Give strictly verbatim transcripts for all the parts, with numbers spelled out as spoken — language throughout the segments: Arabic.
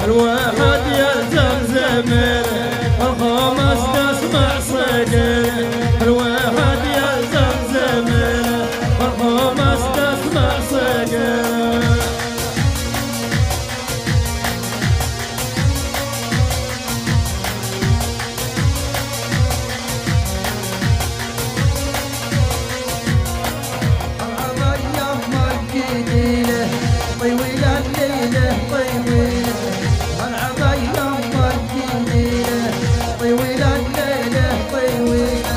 الواحد يلزم زميله والخامس تسمع صقيله. الواحد يلزم زميله والخامس تسمع صقيله. طيويل الليلة طيويلة العبا يما الجميلة طيويل الليلة طيويلة.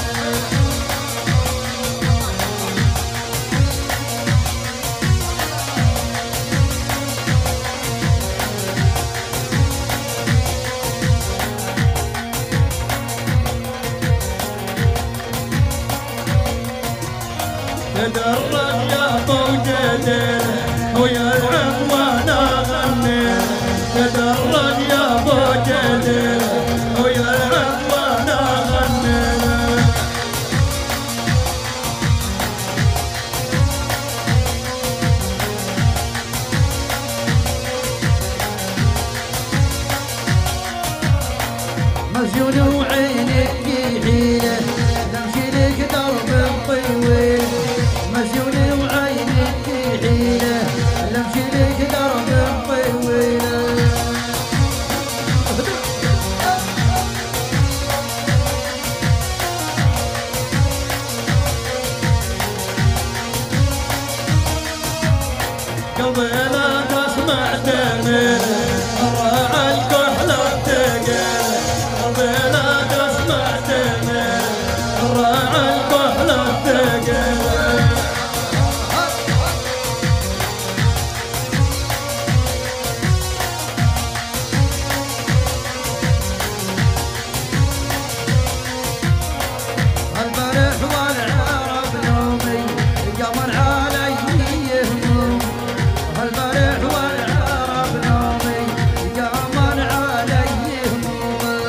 تدرج يا طوجتين ويا العب وانا غني. تدرج يا طوجتين ويا العب وانا غني. مزيون وعينك حيلة نمشي لك درب طويل. مزيون وعينك حيلة نمشي لك درب طويل. قلبي لا تسمع تميل الراعي الكحلة تقيل. قلبي لا تسمع تميل الراعي الكحلة تقيل. البارح والعرب نومي قمر علي هموم. البارح والعرب نومي قمر علي هموم.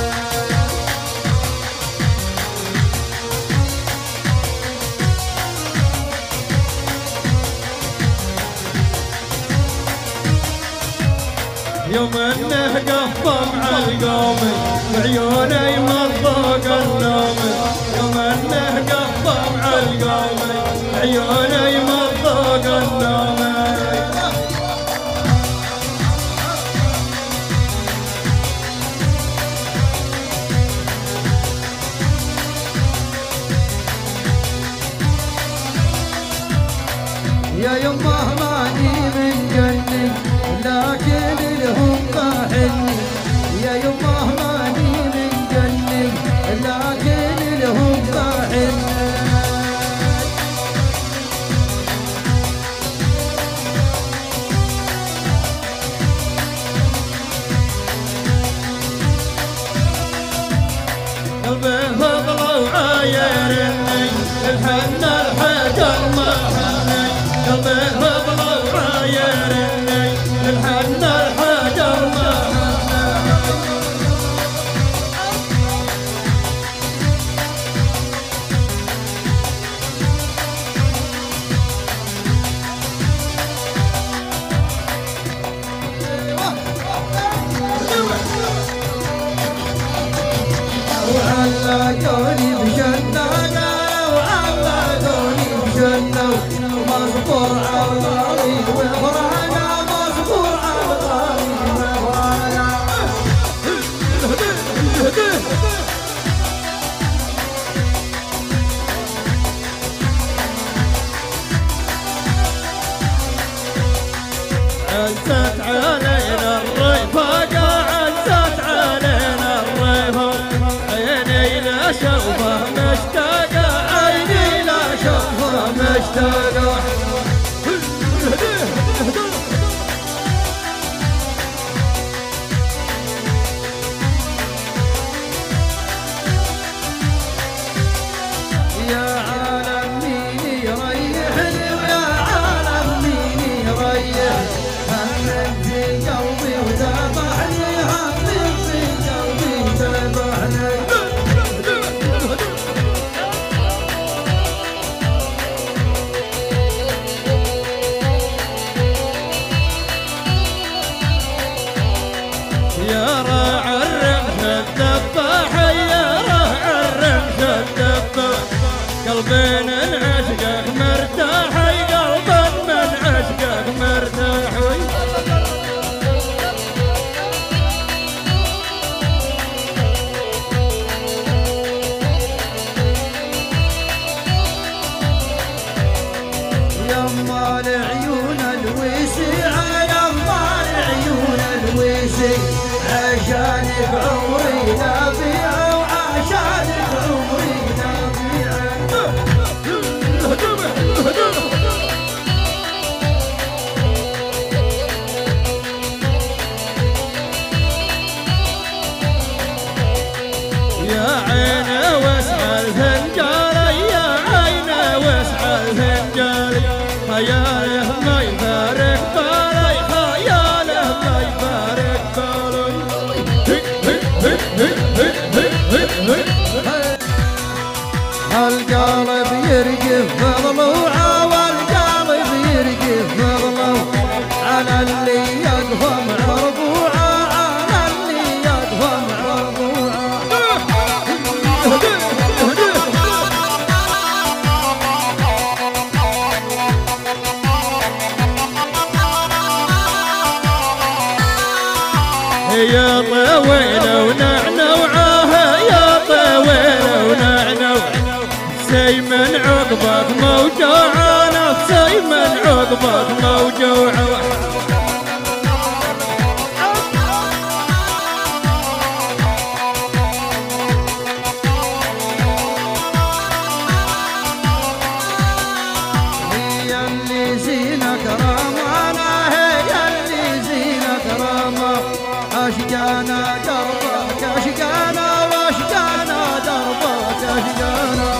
يوم انه قفم عالقومي وعيوني مضوق النوم. يوم انه قفم عالقومي وعيوني مضوق النوم. يا يمه ماني من جني لكن لهم طاحني. يا يمه ماني من جني لكن لهم طاحني. قلبي فضله وعايرني الحن الحجر ما حني. قلبي فضله وعايرني الحن الحجر ما حني. وعلقوني بجنة وعلقوني بجنة ومصبر على نسي عشانك عمري لا بيع وعشانك عمري لا بيع. يا عين واسع الفنجال يا عين واسع الفنجال خياله ما يفارق بالي خياله ما يفارق بالي. القلب يرقف بضلوعه والقلب يرقف بضلوعه على اللي يقفم عربوعه على اللي يقفم عربوعه. يا طويل ونعنوعه يا طويل ونعنوعه نفسي من عقبك موجوعه نفسي من عقبك موجوعه. هي اللي زينك رمانا هي اللي زينك رمانا أشقانا دربك أشقانا وأشقانا دربك أشقانا.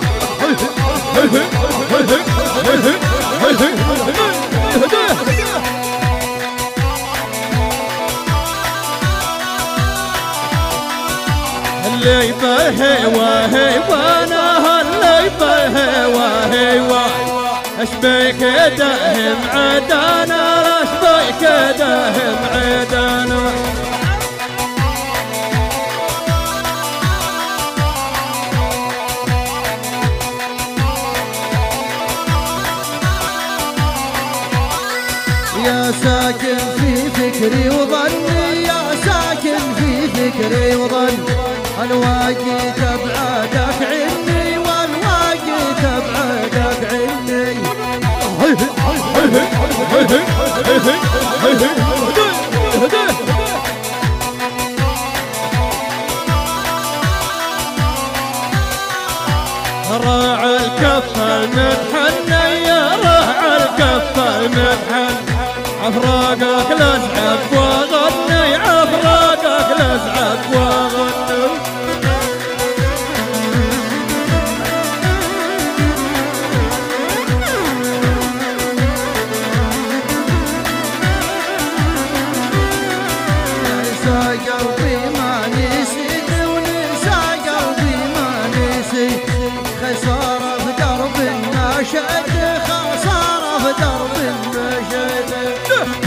اللي بالهوى هوانا اللي بالهوى هوا اشبيك داهم عدانا اشبيك داهم عدانا. يا ساكن في فكري وظني يا ساكن في فكري وظني الواقي تبعدك عني والواقي تبعدك عني. راعى الكف المدحن يا راعى الكف المدحن عفراقك لازعب واغني عفراقك لازعب واغني. نسى قلبي ما نسيت ونسى قلبي ما نسيت خسارة في درب الناشد خسارة في درب الناشد.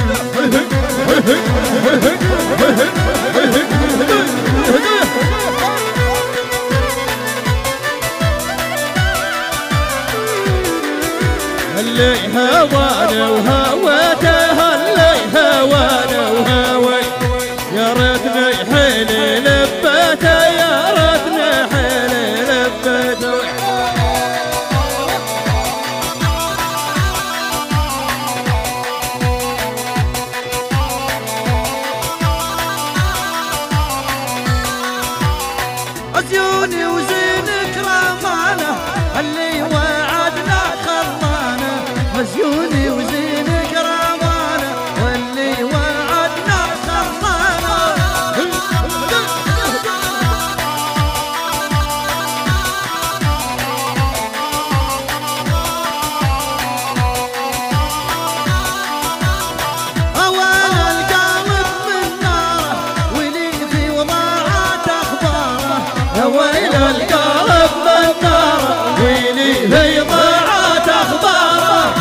اللي هوانا وهواته اللي هوانا وهوي يا ريتني حيلي لبيته يا ريتني حيلي لبيته. عزيوني وزينك رمانة اللي وعدنا خلانة عزيوني وزينك رمانة واللي وعدنا خلانة. أوان القلب من ناره ولي في وضاعات أخباره يا ويل القلب من نار ويلي في ضاعت اخباره.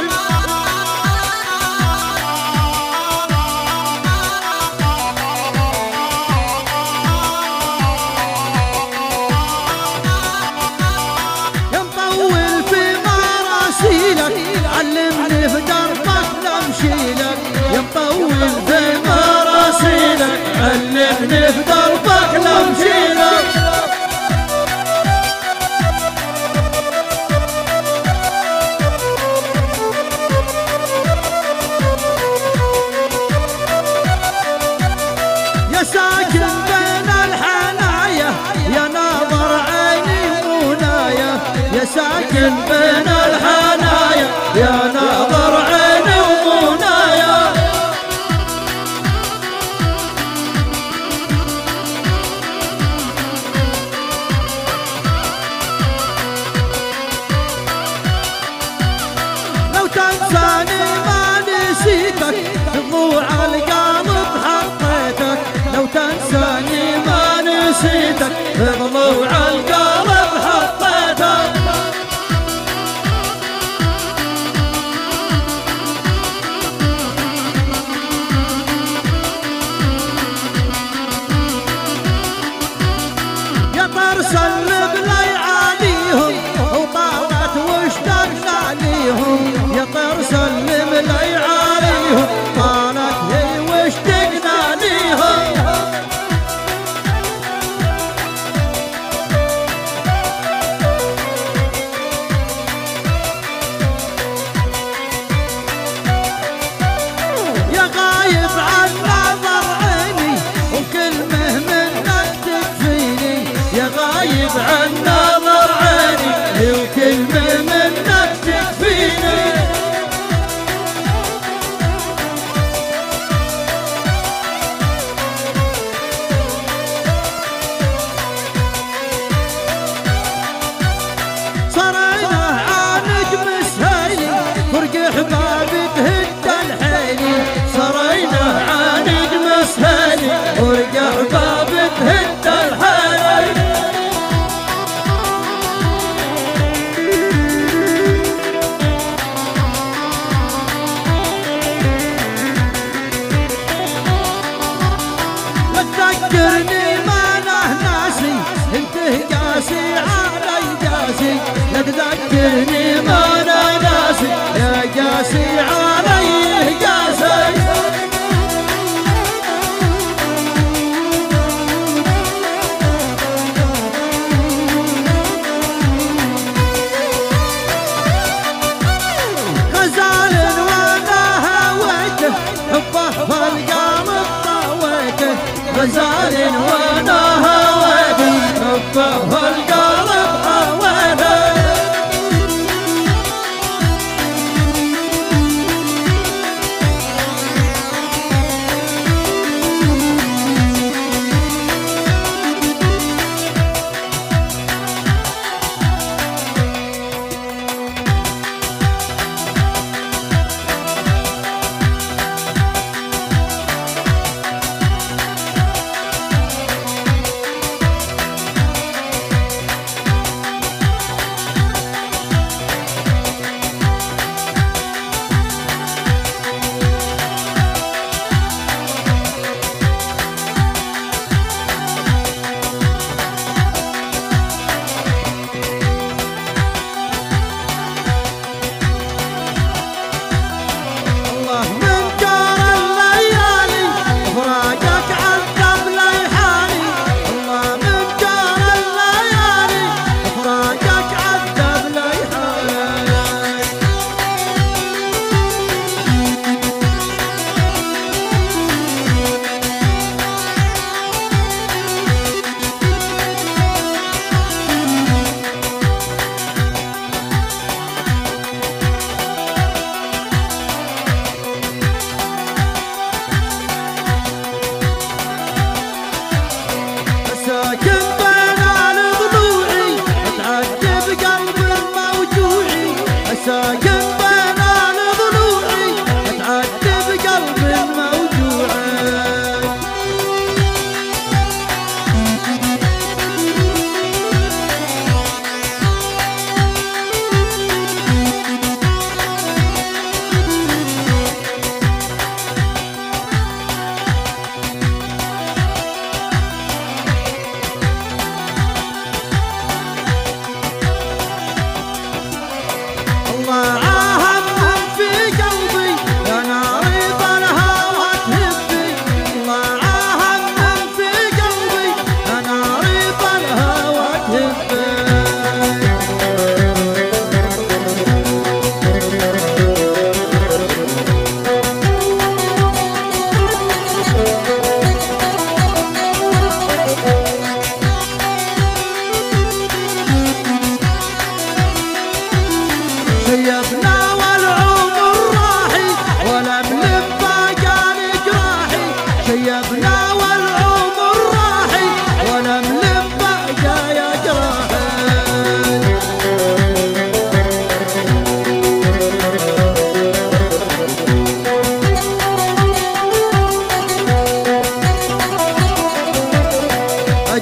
يا مطول في مراسيلك علمني في دربك لمشيلك. يا مطول في مراسيلك علمني في دربك لمشيلك. بين الحنايا يا ناظر عيني ومنايا. لو تنساني ما نسيتك ضلوع القلب حطيتك، لو تنساني ما نسيتك بضلوع القلب حطيتك. يا طرس اللي عليهم وطالت واشتقنا ليهم، يا طرس اللي عليهم طالت هي واشتقنا ليهم. يا غايب عن نظر عيني وكلمة منك تكفيني، يا غايب عن نظر عيني وكلمة منك تكفيني. صرينا عنك مسهيلي فرق احبابك هد الحيلي، صرينا عنك مسهلي فرق احبابك هد الحيلي. تذكرني ما له ناسي انت قاسي علي جاسي، لا تذكرني ما انا ناسي يا قاسي علي قاسي. غزال وانا هويته حبه فالقلب طويته، غزال وانا هويته حبه القلب حويته.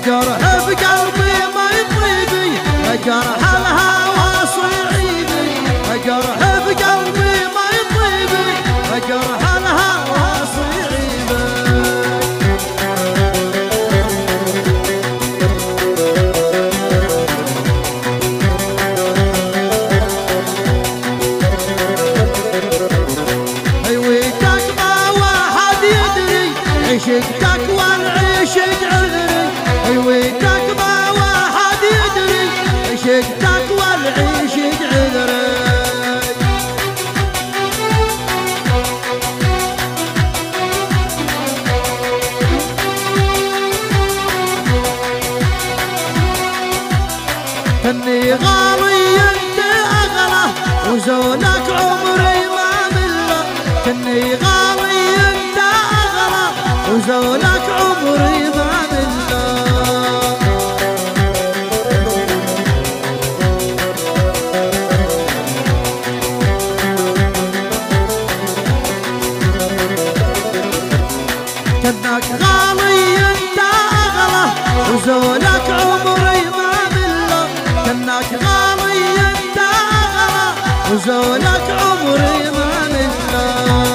جرح بقلبي ما يطيبي جرح الهوى صعيبي جرح بقلبي ما يطيبي جرح الهوى صعيبي عيويتك ما واحد يدري عشقتك والعشق عذري عيويتك ما واحد يدري عشقتك والعشق عذري كني غالي انت اغلى وزولك عمري ما مله كني غالي انت اغلى وزولك عمري ما مله كنك غالي انت اغلى وزولك عمري ما مله كنك غالي انت اغلى وزولك عمري ما مله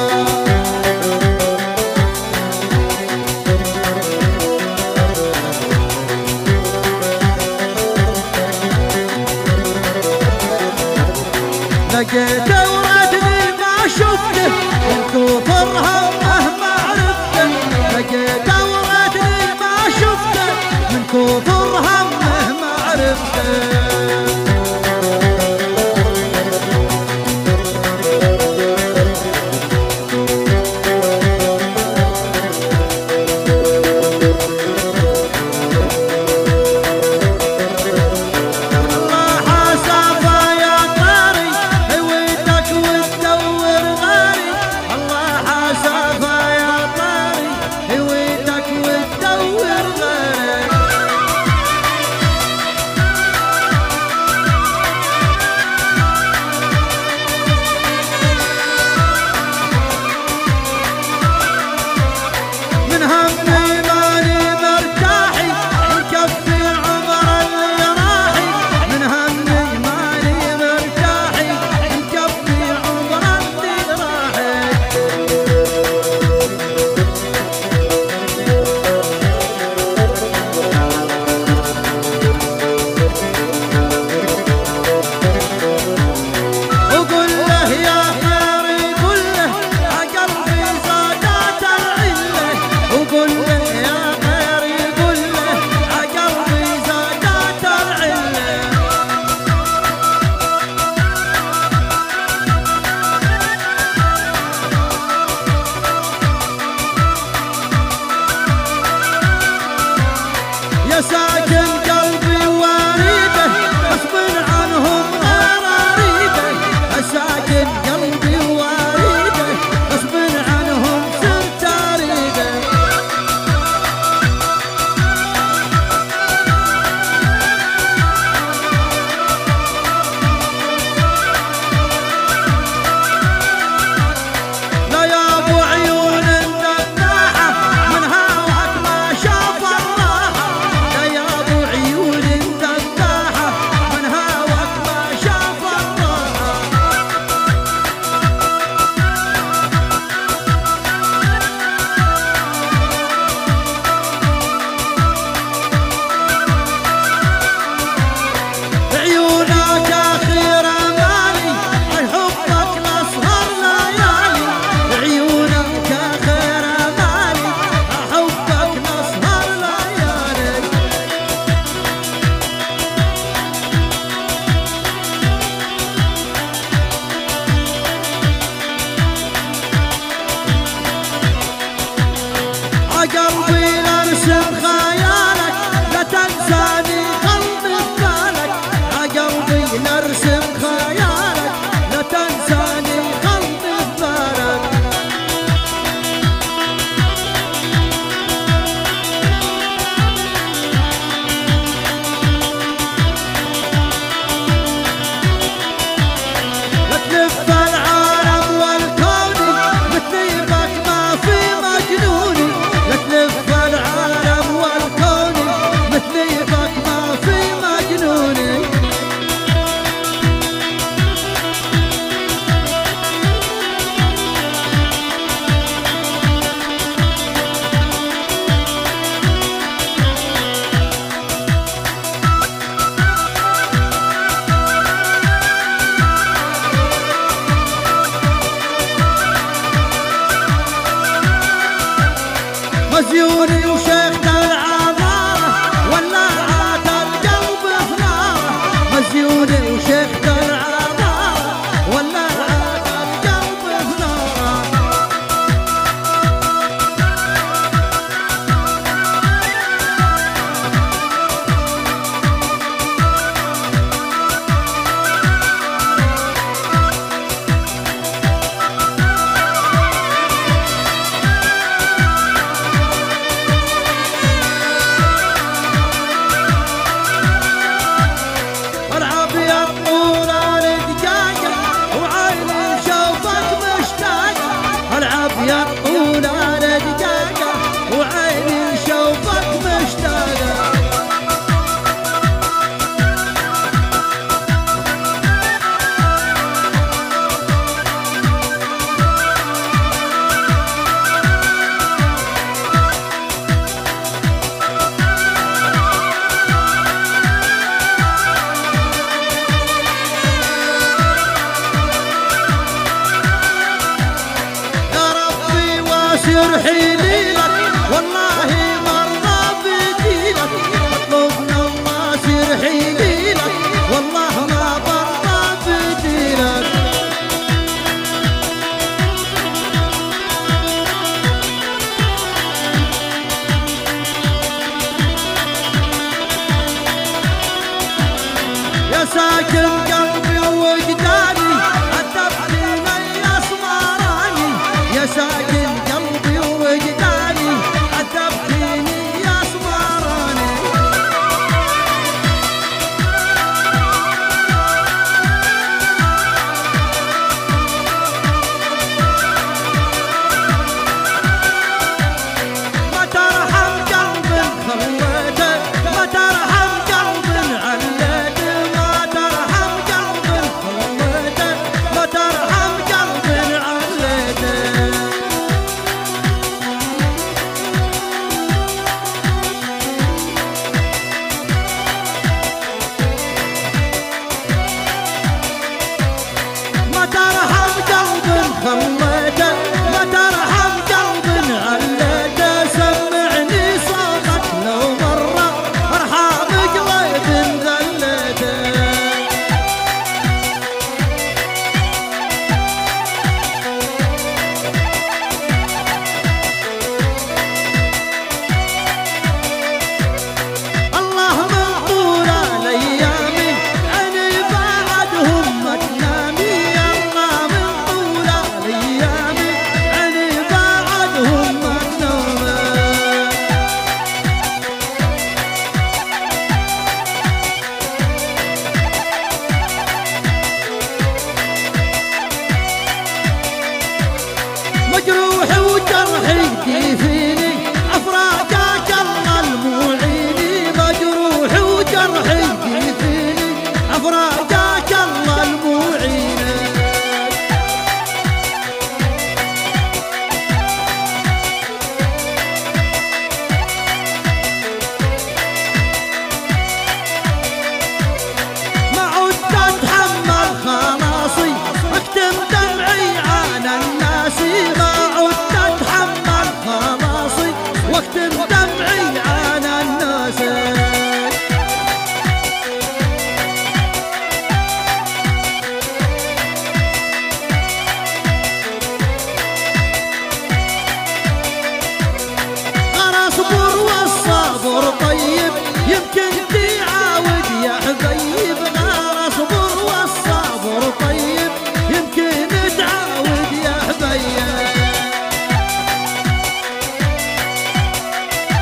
لقيته وردني ما شفته من كثر همه ما عرفته لقيته وردني ما شفته من كثر همه ما عرفته ساكن قلبي واريده غصب عنهم غير اريده ساكن قلبي واريده غصب عنهم صرت اريده لا يا ابو عيون الدباحه من هواك ما شاف الراحه قلبي لارسم خيالك لا تنساني قلبي ببالك قلبي لارسم خيالك لا تنساني قلبي ببالك لا تلف العالم والكون مثلي بك ما في مجنوني لا تلف العالم غزيوني وشيخ العذارة ولعت القلب فناره، غزيوني وشيخ العذارة ولعت القلب فناره. يرحيلي لك والله مرضى بدينك، اطلبنا الله يرحيلي لك والله ما برضى بدينك. يا ساكن قلبي ووجداني عذبتني يا اسمراني، يا ساكن قلبي ووجداني عذبتني يا اسمراني. ما ترحم قلب خليته، ما ترحم قلب علته، ما ترحم قلب خليته، ما ترحم قلب علته. ما ترحم قلب خليته، ما ترحم قلب علته، سمعني صوتك لو مرة ارحم قلب ذلته. الله من طول الايام عيني بعدهم ما تنامي، الله من طول الايام عيني بعدهم ما تنامي. مجروح وجرحي يدفيني افراقك الله المعيني، مجروح وجرحي يدفيني افراقك الله المعيني. ما عدت اتحمل خلاصي اكتم دمعي على الناس، ما عدت اتحمل خلاصي واكتم دمعي على الناس. انا اصبر والصبر طيب يمكن تعاود يا حبيب، انا اصبر والصبر طيب يمكن تعاود يا حبيب.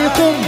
لكم